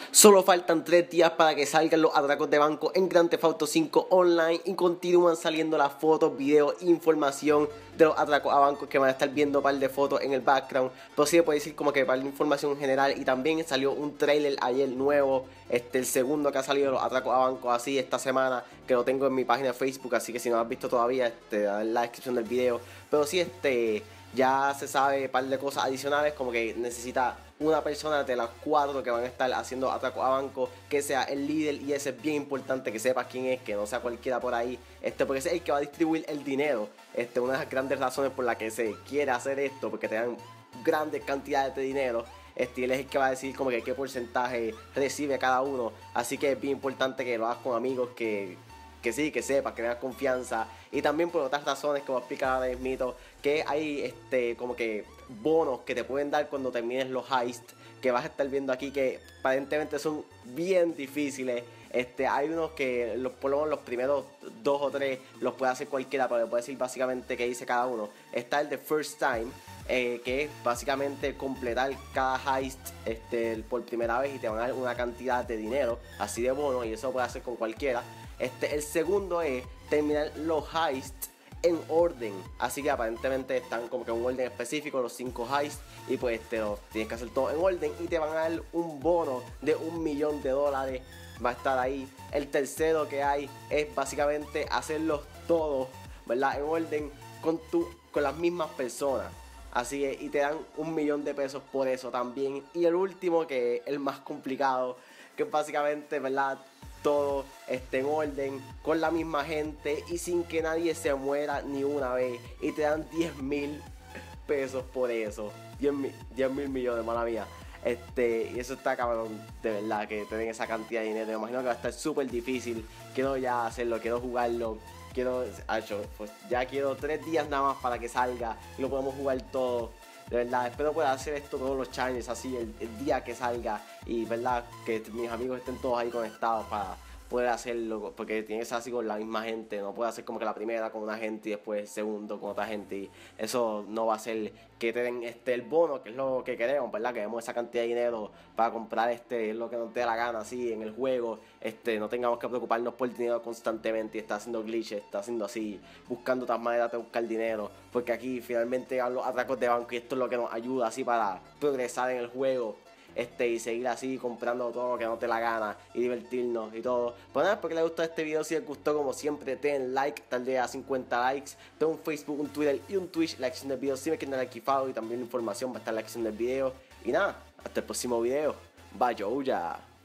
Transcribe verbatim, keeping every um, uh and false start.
Solo faltan tres días para que salgan los atracos de banco en Grand Theft Auto cinco Online y continúan saliendo las fotos, videos, información de los atracos a bancos, que van a estar viendo un par de fotos en el background. Pero sí, puedo decir como que par de información general. Y también salió un trailer ayer nuevo, este el segundo que ha salido de los atracos a bancos así esta semana, que lo tengo en mi página de Facebook, así que si no lo has visto todavía, este, da en la descripción del video. Pero sí, este ya se sabe un par de cosas adicionales, como que necesita una persona de las cuatro que van a estar haciendo atracos a banco que sea el líder, y ese es bien importante que sepas quién es, que no sea cualquiera por ahí, este porque ese es el que va a distribuir el dinero. Este una de las grandes razones por las que se quiere hacer esto, porque te dan grandes cantidades de dinero. Este, él es el que va a decir como que qué porcentaje recibe cada uno, así que es bien importante que lo hagas con amigos que que sí, que sepas, que tengas confianza. Y también por otras razones que voy a explicar ahora mismo, que hay este como que bonos que te pueden dar cuando termines los heists, que vas a estar viendo aquí, que aparentemente son bien difíciles. Este, hay unos que los, por lo menos los primeros dos o tres los puede hacer cualquiera, pero le puedo decir básicamente qué dice cada uno. Está el de First Time, eh, que es básicamente completar cada heist este, por primera vez, y te van a dar una cantidad de dinero así de bono, y eso lo puedes hacer con cualquiera. Este, el segundo es terminar los heists en orden, así que aparentemente están como que en un orden específico los cinco heists, y pues te los tienes que hacer todo en orden y te van a dar un bono de un millón de dólares, va a estar ahí. El tercero que hay es básicamente hacerlos todos, ¿verdad? En orden con, tu, con las mismas personas, así que, y te dan un millón de pesos por eso también. Y el último, que es el más complicado, que es básicamente, ¿verdad?, todo esté en orden con la misma gente y sin que nadie se muera ni una vez, y te dan diez mil pesos por eso. diez mil millones, mala mía. Este, y eso está cabrón, de verdad, que te den esa cantidad de dinero. Me imagino que va a estar súper difícil. Quiero ya hacerlo, quiero jugarlo. Quiero, hecho, pues ya quiero tres días nada más para que salga y lo podamos jugar todo. De verdad, espero poder hacer esto todos los challenges así el, el día que salga, y verdad que mis amigos estén todos ahí conectados para poder hacerlo, porque tiene que ser así con la misma gente. No puede hacer como que la primera con una gente y después el segundo con otra gente, y eso no va a ser que te den este el bono, que es lo que queremos, verdad, que demos esa cantidad de dinero para comprar este lo que nos dé la gana así en el juego. Este no tengamos que preocuparnos por el dinero constantemente y estar haciendo glitches, estar haciendo así, buscando otras maneras de buscar dinero, porque aquí finalmente llegan los atracos de banco y esto es lo que nos ayuda así para progresar en el juego. Este, y seguir así comprando todo lo que no te la gana y divertirnos y todo. Pues nada, espero que les gustó este video. Si les gustó, como siempre, den like, tal vez a cincuenta likes. Tengo un Facebook, un Twitter y un Twitch. La acción del video, si me quieren dar aquí follow, y también la información va a estar en la acción del video. Y nada, hasta el próximo video. Bye, yo ya.